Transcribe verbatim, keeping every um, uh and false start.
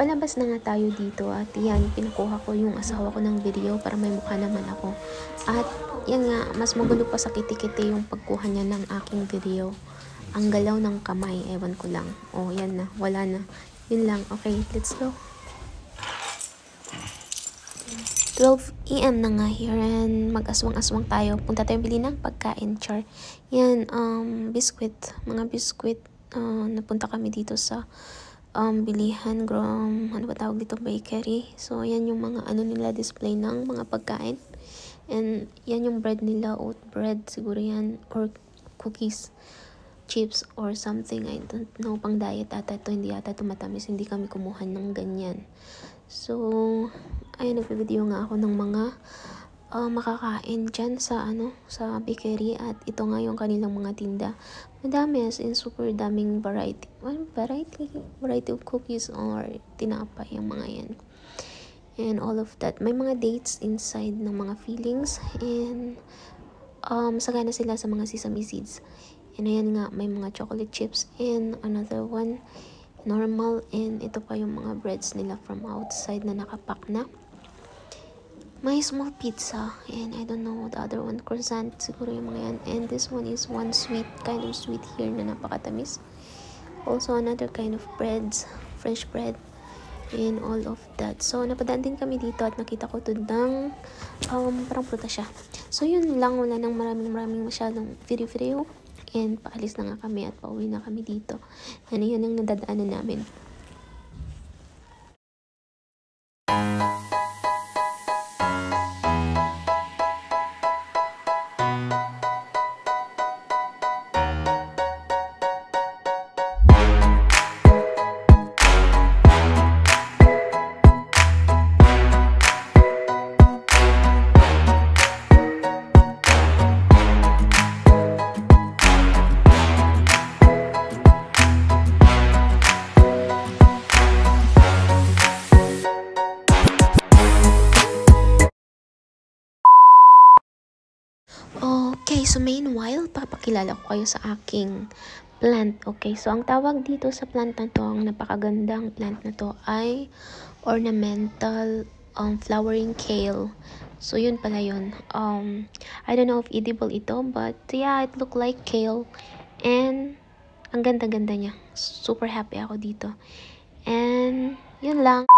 palabas na nga tayo dito at yan, pinakuha ko yung asawa ko ng video para may mukha naman ako. At yan nga, mas magulo pa sa kiti-kiti yung pagkuha niya ng aking video. Ang galaw ng kamay, ewan ko lang. Oh, yan na, wala na. Yun lang, okay, let's go. twelve A M na nga here and mag-aswang-aswang tayo. Punta tayong bili ng pagkain, char. Yan, um, biskwit, mga biskwit. Uh, napunta kami dito sa um, bilihan, grom, ano ba tawag dito, bakery. So, yan yung mga ano nila, display ng mga pagkain. And yan yung bread nila, oat bread, siguro yan, or cookies, chips, or something. I don't know, pang diet ata ito, hindi ata ito matamis, hindi kami kumuha ng ganyan. So, ayun, nagpe-video nga ako ng mga uh, makakain dyan sa, ano, sa bakery. At ito nga yung kanilang mga tinda. Madami, as in super daming variety. Well, variety, variety of cookies or tinapay, yung mga yan. And all of that. May mga dates inside ng mga fillings. And um, sagana sila sa mga sesame seeds. And ayan nga, may mga chocolate chips. And another one, normal. And ito pa yung mga breads nila from outside na nakapack na. May small pizza, and I don't know the other one, croissant, siguro yung mga yan. And this one is one sweet, kind of sweet here na napakatamis. Also another kind of breads, fresh bread, and all of that. So napadaan din kami dito at nakita ko ito ng um, parang prutas siya. So yun lang, wala nang maraming maraming masyadong video-video. And paalis na nga kami at pauwi na kami dito. Ano yun ang nadadaanan namin. Okay, so meanwhile, papakilala ko kayo sa aking plant. Okay, so ang tawag dito sa plant na to, ang napakagandang plant na to ay ornamental um, flowering kale. So yun pala yun. Um, I don't know if edible ito, but yeah, it look like kale. And ang ganda-ganda niya. Super happy ako dito. And yun lang.